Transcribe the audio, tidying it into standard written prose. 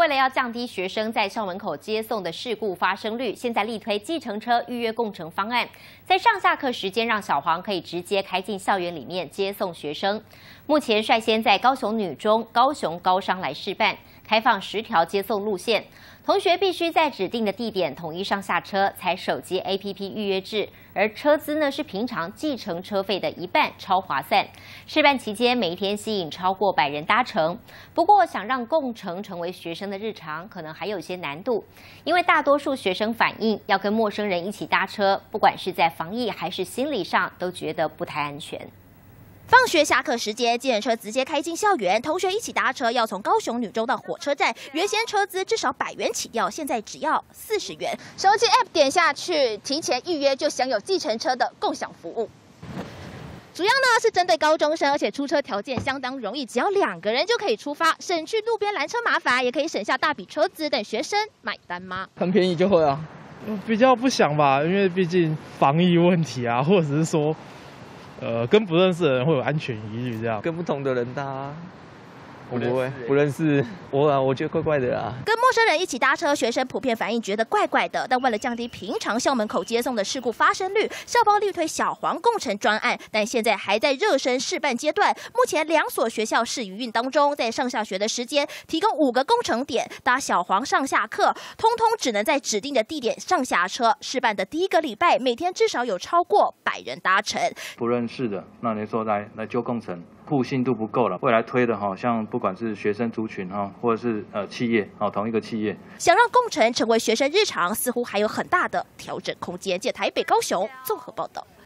为了要降低学生在校门口接送的事故发生率，现在力推计程车预约共乘方案，在上下课时间让小黄可以直接开进校园里面接送学生。目前率先在高雄女中、高雄高商来示范，开放10条接送路线，同学必须在指定的地点统一上下车，采手机 APP 预约制，而车资呢是平常计程车费的1半，超划算。示范期间，每一天吸引超过100人搭乘。不过，想让共乘成为学生的日常，可能还有些难度，因为大多数学生反映，要跟陌生人一起搭车，不管是在防疫还是心理上，都觉得不太安全。 放学下课时间，计程车直接开进校园，同学一起搭车要从高雄女中到火车站，原先车资至少100元起跳，现在只要40元。手机 App 点下去，提前预约就享有计程车的共享服务。主要呢是针对高中生，而且出车条件相当容易，只要2个人就可以出发，省去路边拦车麻烦，也可以省下大笔车资。等学生买单吗？ 很便宜就会啊。 比较不想吧，因为毕竟防疫问题啊，或者是说。 跟不认识的人会有安全疑虑，这样跟不同的人搭，我不会不认识我觉得怪怪的啦。 跟陌生人一起搭车，学生普遍反映觉得怪怪的。但为了降低平常校门口接送的事故发生率，校方力推小黄共乘专案，但现在还在热身示范阶段。目前2所学校试营运当中，在上下学的时间提供5个共乘点，搭小黄上下课，通通只能在指定的地点上下车。示范的第1个礼拜，每天至少有超过100人搭乘。 不认识的，那你说来就共乘。 互信度不够了，未来推的像不管是学生族群或者是企业同一个企业， 想让共乘成为学生日常，似乎还有很大的调整空间。借台北、高雄综合报道。